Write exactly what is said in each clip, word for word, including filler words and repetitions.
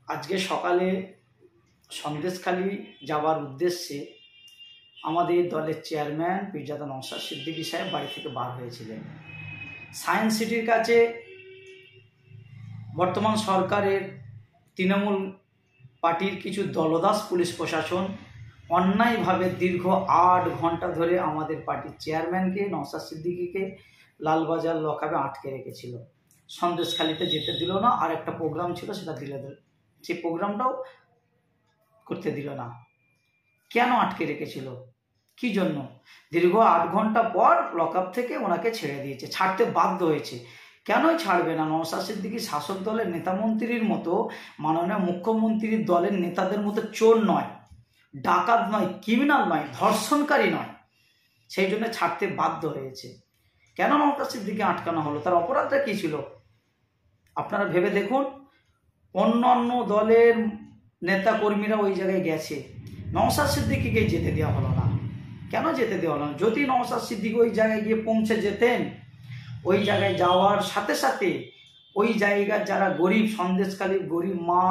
আজকে সকালে সন্দেশখালী যাওয়ার উদ্দেশ্যে আমাদের দলের চেয়ারম্যান পীরজাদা নওশাদ সিদ্দিকী সাহেব বাড়ি থেকে বার হয়েছিলেন। সায়েন্স সিটির কাছে বর্তমান সরকারের তৃণমূল পার্টির কিছু দলদাস পুলিশ প্রশাসন অন্যায়ভাবে দীর্ঘ আট ঘন্টা ধরে আমাদের পার্টির চেয়ারম্যানকে নওশাদ সিদ্দিকীকে লালবাজার লকআপে আটকে রেখেছিল। সন্দেশখালীতে যেতে দিল না, আর একটা প্রোগ্রাম ছিল সেটা দিলে দিল সেই প্রোগ্রামটাও করতে দিল না। কেন আটকে রেখেছিল, কি জন্য? দীর্ঘ আট ঘন্টা পর লকআপ থেকে ওনাকে ছেড়ে দিয়েছে, ছাড়তে বাধ্য হয়েছে। কেনই ছাড়বে না? নওশাদ সিদ্দিকী শাসক দলের নেতামন্ত্রীর মতো, মাননীয় মুখ্যমন্ত্রীর দলের নেতাদের মতো চোর নয়, ডাকাত নয়, ক্রিমিনাল নয়, ধর্ষণকারী নয়, সেই জন্য ছাড়তে বাধ্য হয়েছে। কেন নওশাদ সিদ্দিকী আটকানো হলো? তার অপরাধটা কী ছিল আপনারা ভেবে দেখুন। অন্য অন্য দলের নেতা কর্মীরা ওই জায়গায় গেছে, নওশাদ সিদ্দিকীকে যেতে দেওয়া হলো না। কেন যেতে দেওয়া হলো না? যদি নওশাদ সিদ্দিকী ওই জায়গায় গিয়ে পৌঁছে যেতেন, ওই জায়গায় যাওয়ার সাথে সাথে ওই জায়গার যারা গরিব, সন্দেশখালীর গরিব মা,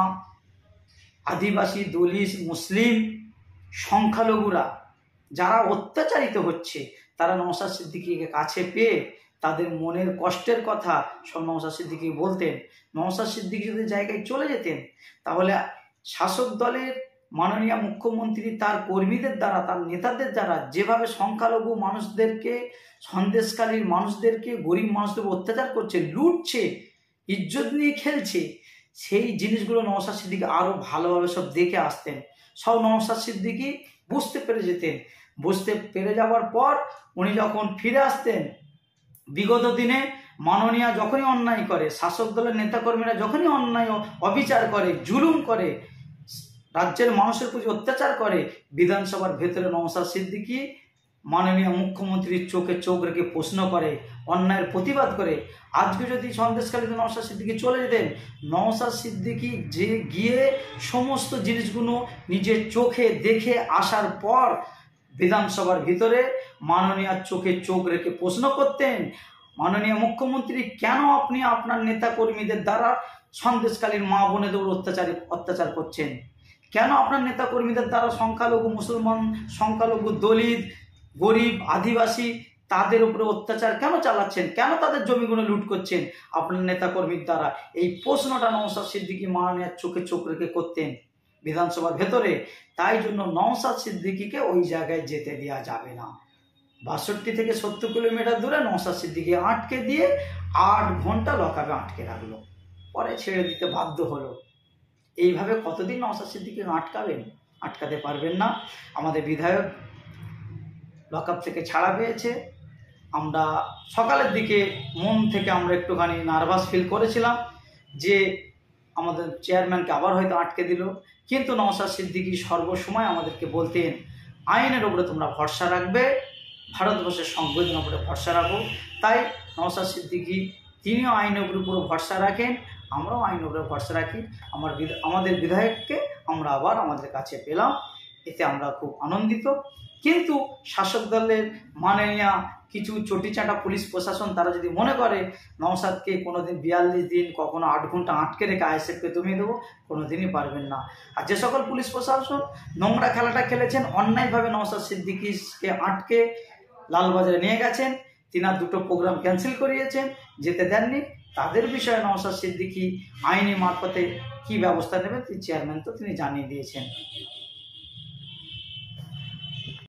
আদিবাসী, দলিত, মুসলিম, সংখ্যালঘুরা যারা অত্যাচারিত হচ্ছে, তারা নওশাদ সিদ্দিকীকে কাছে পেয়ে তাদের মনের কষ্টের কথা সব নওশাদ সিদ্দিকী বলতেন। নওশাদ সিদ্দিকী যদি জায়গায় চলে যেতেন, তাহলে শাসক দলের মাননীয় মুখ্যমন্ত্রী তার কর্মীদের দ্বারা, তার নেতাদের দ্বারা যেভাবে সংখ্যালঘু মানুষদেরকে, সন্দেশখালীর মানুষদেরকে, গরিব মানুষদের অত্যাচার করছে, লুটছে, ইজ্জত নিয়ে খেলছে, সেই জিনিসগুলো নওশাদ সিদ্দিকী আরও ভালোভাবে সব দেখে আসতেন। সব নওশাদ সিদ্দিকী বুঝতে পেরে যেতেন। বুঝতে পেরে যাওয়ার পর উনি যখন ফিরে আসতেন, বিগত দিনে মাননীয় যখনই অন্যায় করে, শাসক দলের নেতাকর্মীরা যখনই অন্যায় অবিচার করে, জুলুম করে, রাজ্যের মানুষের প্রতি অত্যাচার করে, বিধানসভার ভেতরে নওশাদ সিদ্দিকী মাননীয় মুখ্যমন্ত্রীর চোখে চোখ রেখে প্রশ্ন করে, অন্যায়ের প্রতিবাদ করে। আজকে যদি সন্দেশখালীতে নওশাদ সিদ্দিকী চলে যেতেন, নওশাদ সিদ্দিকী যে গিয়ে সমস্ত জিনিসগুলো নিজের চোখে দেখে আসার পর বিধানসভার ভিতরে মাননীয় চোখে চোখ রেখে প্রশ্ন করতেন, মাননীয় মুখ্যমন্ত্রী কেন আপনি আপনার নেতা কর্মীদের দ্বারা সন্দেশখালীর মা বোনেদের অত্যাচার অত্যাচার করছেন? কেন আপনার নেতা কর্মীদের দ্বারা সংখ্যালঘু মুসলমান, সংখ্যালঘু দলিত, গরিব, আদিবাসী তাদের উপরে অত্যাচার কেন চালাচ্ছেন? কেন তাদের জমিগুলো লুট করছেন আপনার নেতা কর্মীর দ্বারা? এই প্রশ্নটা নওশাদ সিদ্দিকী মাননীয় চোখে চোখ রেখে করতেন বিধানসভার ভেতরে। তাই জন্য নওশাদ সিদ্দিকীকে ওই জায়গায় যেতে দেওয়া যাবে না। বাষট্টি থেকে সত্তর কিলোমিটার দূরে নওশাদ সিদ্দিকী আটকে দিয়ে আট ঘন্টা লকআপে আটকে রাখলো, পরে ছেড়ে দিতে বাধ্য হলো। এইভাবে কতদিন নওশাদ সিদ্দিকী আটকাবেন? আটকাতে পারবেন না। আমাদের বিধায়ক লকআপ থেকে ছাড়া পেয়েছে। আমরা সকালের দিকে মন থেকে আমরা একটুখানি নার্ভাস ফিল করেছিলাম যে আমাদের চেয়ারম্যানকে আবার হয়তো আটকে দিল, কিন্তু নওশাদ সিদ্দিকী সর্বসময় আমাদেরকে বলতেন, আইনের উপরে তোমরা ভরসা রাখবে, ভারতবর্ষের সংবিধানের উপরে ভরসা রাখো। তাই নওশাদ সিদ্দিকী তিনিও আইনের উপরে পুরো ভরসা রাখেন, আমরাও আইনের উপরে ভরসা রাখি। আমার আমাদের বিধায়ককে আমরা আবার আমাদের কাছে পেলাম, এতে আমরা খুব আনন্দিত। কিন্তু শাসক দলের মাননীয় কিছু চটিচাটা পুলিশ প্রশাসন তারা যদি মনে করে নওশাদকে কোনোদিন বিয়াল্লিশ দিন, কখনো আট ঘন্টা আটকে রেখে আইএসএফকে দমিয়ে দেবো, কোনোদিনই পারবেন না। আর যে সকল পুলিশ প্রশাসন নোংরা খেলাটা খেলেছেন, অন্যায়ভাবে নওশাদ সিদ্দিকীকে আটকে লালবাজারে নিয়ে গেছেন, তিনার দুটো প্রোগ্রাম ক্যান্সেল করিয়েছেন, যেতে দেননি, তাদের বিষয়ে নওশাদ সিদ্দিকী আইনি মারফতে কী ব্যবস্থা নেবেন চেয়ারম্যান তো তিনি জানিয়ে দিয়েছেন।